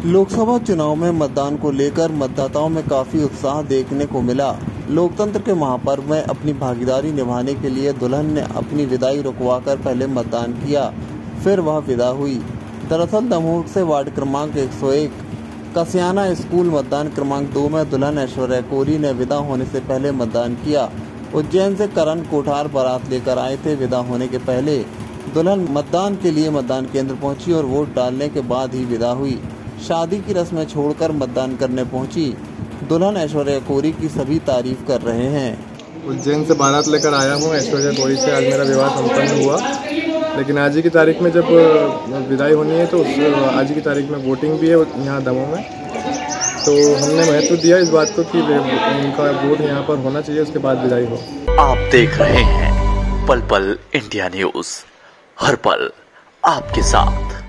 लोकसभा चुनाव में मतदान को लेकर मतदाताओं में काफी उत्साह देखने को मिला। लोकतंत्र के महापर्व में अपनी भागीदारी निभाने के लिए दुल्हन ने अपनी विदाई रुकवाकर पहले मतदान किया, फिर वह विदा हुई। दरअसल दमोह से वार्ड क्रमांक 101 कसियाना स्कूल मतदान क्रमांक 2 में दुल्हन ऐश्वर्या कोहली ने विदा होने से पहले मतदान किया। उज्जैन से करण कोठार बारात लेकर आए थे। विदा होने के पहले दुल्हन मतदान के लिए मतदान केंद्र पहुंची और वोट डालने के बाद ही विदा हुई। शादी की रस्में छोड़कर मतदान करने पहुंची दुल्हन ऐश्वर्या कोहली की सभी तारीफ कर रहे हैं। उज्जैन से बारात लेकर आया हूं ऐश्वर्या कोहली से। आज मेरा विवाह संपन्न हुआ, लेकिन आज की तारीख में जब विदाई होनी है तो आज की तारीख में वोटिंग भी है यहाँ दमोह में, तो हमने महत्व दिया इस बात को कि उनका वोट यहाँ पर होना चाहिए, उसके बाद विदाई हो। आप देख रहे हैं पल पल इंडिया न्यूज, हर पल आपके साथ।